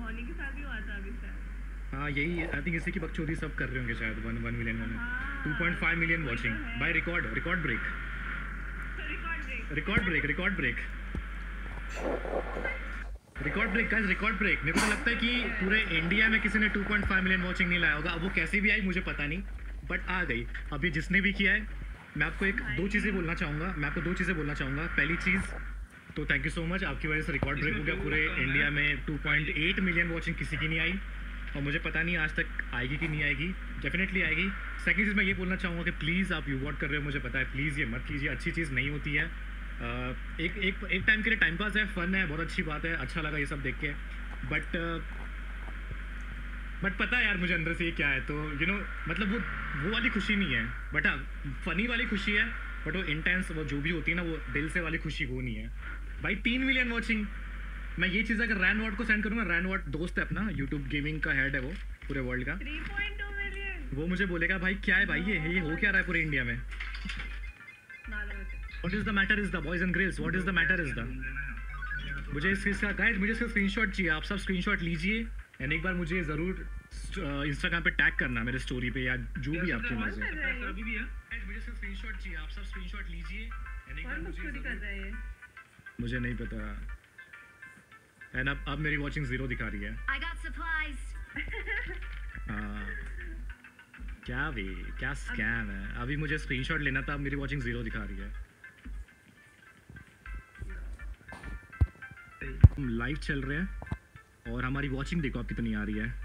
धोनी के साथ भी हुआ था अभी शायद। हाँ यही आई थिंक इसी की बकचोदी सब कर रहे होंगे शायद 1 मिलियन में। 2.5 million watching by record break. Guys, record break. मेरे को तो लगता है कि पूरे इंडिया में किसी ने 2.5 मिलियन वॉचिंग नहीं लाया होगा। अब वो कैसी भी आई मुझे पता नहीं, बट आ गई। अब ये जिसने भी किया है, मैं आपको दो चीज़ें बोलना चाहूँगा। पहली चीज़ तो थैंक यू सो मच, आपकी वजह से रिकॉर्ड ब्रेक हो गया। पूरे इंडिया में 2.8 मिलियन वॉचिंग किसी की नहीं आई, और मुझे पता नहीं आज तक आएगी कि नहीं आएगी। डेफिनेटली आएगी। सेकंड चीज़ मैं ये बोलना चाहूँगा कि प्लीज़ आप यू वॉट कर रहे हो, मुझे पता है, प्लीज़ ये मत कीजिए, अच्छी चीज़ नहीं होती है। एक टाइम के लिए टाइम पास है, फन है, बहुत अच्छी बात है, अच्छा लगा ये सब देख के, बट पता है यार मुझे अंदर से ये क्या है, तो मतलब वो वाली खुशी नहीं है। बट हाँ, फनी वाली खुशी है, बट वो इंटेंस, वो जो भी होती है ना, वो दिल से वाली खुशी वो नहीं है भाई। 3 मिलियन वॉचिंग, मैं ये चीज़ अगर रैन वॉट को सेंड करूँगा, रैन वॉट दोस्त है अपना, यूट्यूब गेमिंग का हेड है वो पूरे वर्ल्ड का, 3.2 मिलियन, वो मुझे बोलेगा भाई क्या है भाई, ये हो क्या रहा है पूरे इंडिया में। What is the matter is the boys and girls, what is the matter is the, मुझे इसका गाइस, मुझे इसका स्क्रीनशॉट चाहिए। आप सब स्क्रीनशॉट लीजिए एंड एक बार मुझे ज़रूर इंस्टाग्राम पे टैग करना मेरे स्टोरी पे, या जो भी आपकी मर्जी है। अभी भी है, मुझे इसका स्क्रीनशॉट चाहिए। आप सब स्क्रीनशॉट लीजिए एंड एक बार मुझे नहीं पता। एंड अब मेरी वॉचिंग 0 दिखा रही है। हाँ क्या स्कैम है। अभी मुझे स्क्रीनशॉट लेना था, अब मेरी वॉचिंग 0 दिखा रही है। हम लाइव चल रहे हैं और हमारी वॉचिंग देखो आप कितनी आ रही है,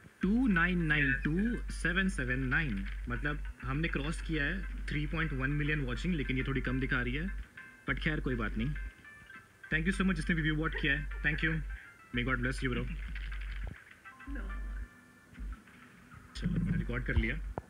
2992779। मतलब हमने क्रॉस किया है 3.1 मिलियन वॉचिंग, लेकिन ये थोड़ी कम दिखा रही है, बट खैर कोई बात नहीं। थैंक यू सो मच जिसने भी व्यू वॉट किया है, thank you, may God bless you bro. चलो मैंने रिकॉर्ड कर लिया।